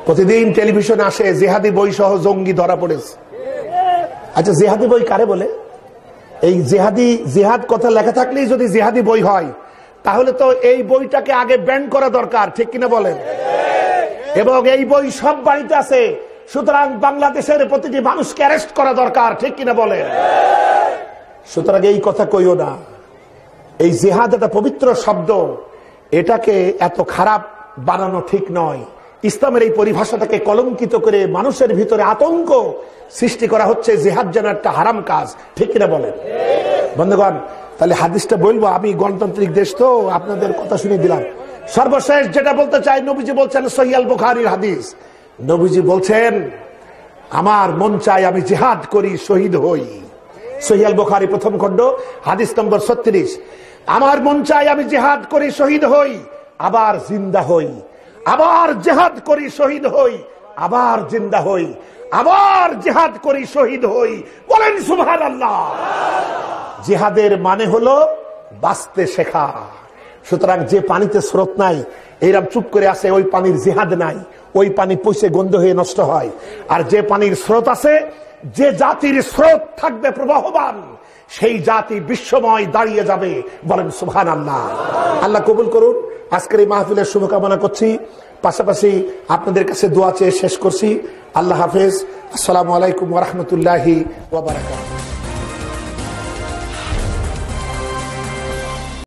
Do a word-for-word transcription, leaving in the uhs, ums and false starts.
প্রতিদিন টেলিভিশনে আসে জিহাদি বই সহ জঙ্গি ধরা পড়েছে। আচ্ছা, জিহাদি বই কারে বলে? এই জিহাদি জিহাদ কথা লেখা থাকলেই যদি জিহাদি বই হয়, তাহলে তো এই বইটাকে আগে ব্যান করা দরকার, ঠিক কিনা বলেন? এবং এই বই সব বাড়িতে আছে, সুতরাং বাংলাদেশের প্রতিটি মানুষকে অ্যারেস্ট করা দরকার, ঠিক কিনা বলেন? সুতরাং এই কথা কইও না। এই জিহাদ একটা পবিত্র শব্দ, এটাকে এত খারাপ বানানো ঠিক নয়। ইসলামের এই পরিভাষাটাকে কলঙ্কিত করে মানুষের ভিতরে আতঙ্ক সৃষ্টি করা হচ্ছে, জিহাদ যেন একটা হারাম কাজ, ঠিক কিনা বলেন? বন্ধুগণ, তাহলে হাদিসটা বলবো। আমি গণতান্ত্রিক দেশ তো, আপনাদের কথা শুনে দিলাম। সর্বশেষ যেটা বলতে চাই, নবীজি বলছেন, সহিহ আল বুখারীর হাদিস, নবীজি বলছেন, আমার মন চাই আমি জিহাদ করি, শহীদ হই। সহিহ আল বুখারী প্রথম খণ্ড হাদিস নম্বর ছত্রিশ। আমার মন চাই আমি জিহাদ করি, শহীদ হই, আবার জিন্দা হই, আবার জিহাদ করি, শহীদ হই, আবার জিন্দা হই, আবার জিহাদ করি, শহীদ হই। বলেন সুবহানাল্লাহ। জিহাদের মানে হলো বাঁচতে শেখা। সুতরাং যে পানিতে স্রোত নাই, এইরকম চুপ করে আসে, ওই পানির জিহাদ নাই, ওই পানি পয়সে গন্ধ হয়ে নষ্ট হয়। আর যে পানির স্রোত আছে, যে জাতির স্রোত থাকবে প্রবাহমান, সেই জাতি বিশ্বময় দাঁড়িয়ে যাবে। বলেন সুবহানাল্লাহ। আল্লাহ কবুল করুন। আজকের এই মাহফিলের শুভকামনা করছি, পাশাপাশি আপনাদের কাছে দোয়া চেয়ে শেষ করছি। আল্লাহ হাফেজ। আসসালামু আলাইকুম ওয়া রাহমাতুল্লাহি ওয়া বারাকাতুহু।